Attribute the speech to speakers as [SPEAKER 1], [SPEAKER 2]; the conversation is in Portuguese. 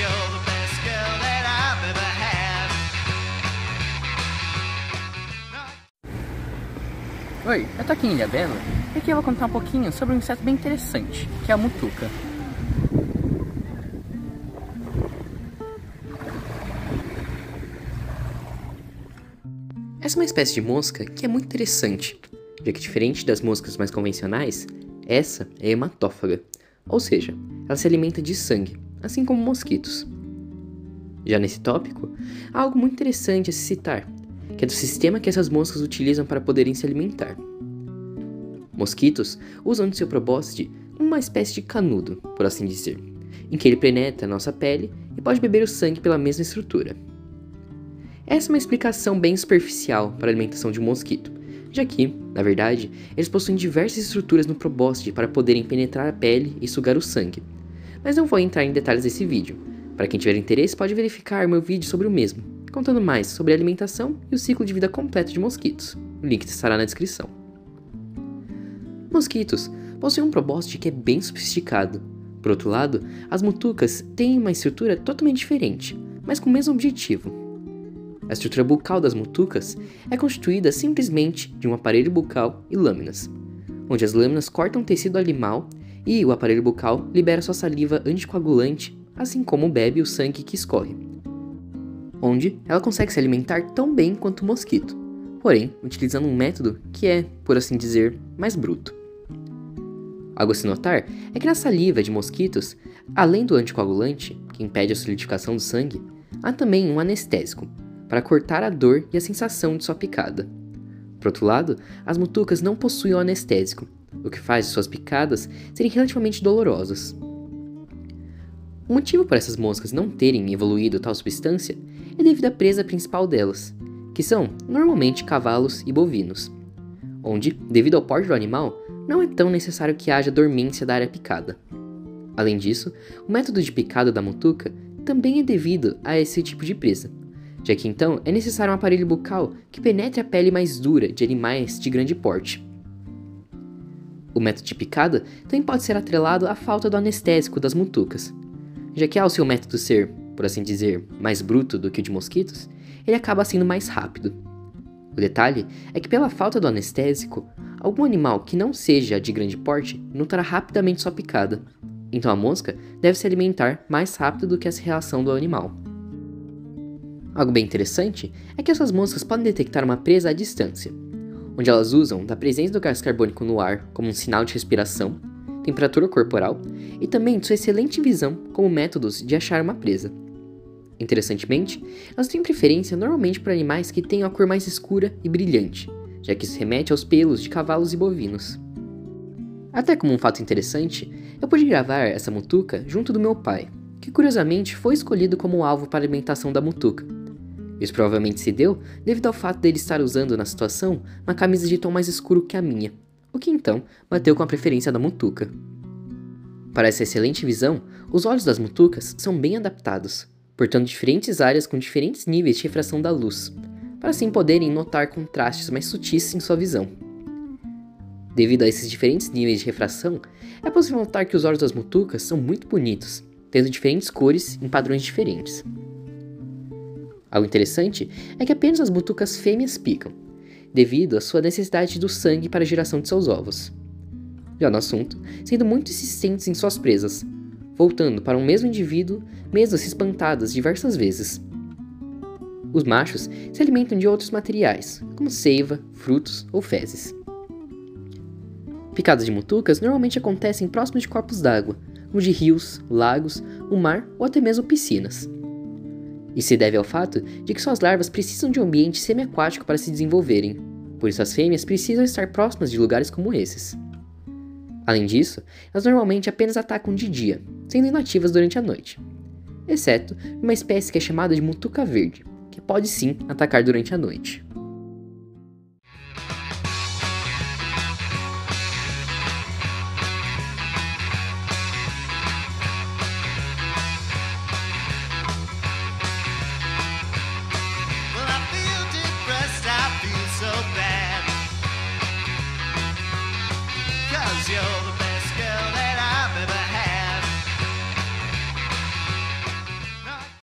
[SPEAKER 1] you're the best girl that I've ever had.
[SPEAKER 2] Oi, eu tô aqui em Ilhabela e aqui eu vou contar um pouquinho sobre um inseto bem interessante, que é a mutuca. Essa é uma espécie de mosca que é muito interessante, já que diferente das moscas mais convencionais, essa é hematófaga, ou seja, ela se alimenta de sangue, assim como mosquitos. Já nesse tópico, há algo muito interessante a se citar, que é do sistema que essas moscas utilizam para poderem se alimentar. Mosquitos usam de seu probóscide uma espécie de canudo, por assim dizer, em que ele penetra a nossa pele e pode beber o sangue pela mesma estrutura. Essa é uma explicação bem superficial para a alimentação de um mosquito, já que, na verdade, eles possuem diversas estruturas no probóscide para poderem penetrar a pele e sugar o sangue. Mas não vou entrar em detalhes desse vídeo. Para quem tiver interesse, pode verificar meu vídeo sobre o mesmo, contando mais sobre a alimentação e o ciclo de vida completo de mosquitos. O link estará na descrição. Mosquitos possuem um probóscide que é bem sofisticado. Por outro lado, as mutucas têm uma estrutura totalmente diferente, mas com o mesmo objetivo. A estrutura bucal das mutucas é constituída simplesmente de um aparelho bucal e lâminas, onde as lâminas cortam o tecido animal e o aparelho bucal libera sua saliva anticoagulante, assim como bebe o sangue que escorre, onde ela consegue se alimentar tão bem quanto o mosquito, porém utilizando um método que é, por assim dizer, mais bruto. Algo a se notar é que na saliva de mosquitos, além do anticoagulante, que impede a solidificação do sangue, há também um anestésico, para cortar a dor e a sensação de sua picada. Por outro lado, as mutucas não possuem o anestésico, o que faz suas picadas serem relativamente dolorosas. O motivo para essas moscas não terem evoluído tal substância é devido à presa principal delas, que são, normalmente, cavalos e bovinos, onde, devido ao porte do animal, não é tão necessário que haja dormência da área picada. Além disso, o método de picada da mutuca também é devido a esse tipo de presa, já que então é necessário um aparelho bucal que penetre a pele mais dura de animais de grande porte. O método de picada também pode ser atrelado à falta do anestésico das mutucas, já que ao seu método ser, por assim dizer, mais bruto do que o de mosquitos, ele acaba sendo mais rápido. O detalhe é que pela falta do anestésico, algum animal que não seja de grande porte notará rapidamente sua picada, então a mosca deve se alimentar mais rápido do que essa reação do animal. Algo bem interessante é que essas moscas podem detectar uma presa à distância, onde elas usam da presença do gás carbônico no ar como um sinal de respiração, temperatura corporal e também de sua excelente visão como métodos de achar uma presa. Interessantemente, elas têm preferência normalmente por animais que tenham a cor mais escura e brilhante, já que isso remete aos pelos de cavalos e bovinos. Até como um fato interessante, eu pude gravar essa mutuca junto do meu pai, que curiosamente foi escolhido como alvo para a alimentação da mutuca. Isso provavelmente se deu devido ao fato dele estar usando na situação uma camisa de tom mais escuro que a minha, o que então bateu com a preferência da mutuca. Para essa excelente visão, os olhos das mutucas são bem adaptados, portando diferentes áreas com diferentes níveis de refração da luz, para assim poderem notar contrastes mais sutis em sua visão. Devido a esses diferentes níveis de refração, é possível notar que os olhos das mutucas são muito bonitos, tendo diferentes cores em padrões diferentes. Algo interessante é que apenas as mutucas fêmeas picam, devido à sua necessidade do sangue para a geração de seus ovos. Já no assunto, sendo muito insistentes em suas presas, voltando para um mesmo indivíduo, mesmo se espantadas diversas vezes. Os machos se alimentam de outros materiais, como seiva, frutos ou fezes. Picadas de mutucas normalmente acontecem próximo de corpos d'água, como de rios, lagos, o mar ou até mesmo piscinas. Isso se deve ao fato de que suas larvas precisam de um ambiente semiaquático para se desenvolverem, por isso as fêmeas precisam estar próximas de lugares como esses. Além disso, elas normalmente apenas atacam de dia, sendo inativas durante a noite, exceto uma espécie que é chamada de mutuca verde, que pode sim atacar durante a noite.
[SPEAKER 1] So bad, 'cause you're the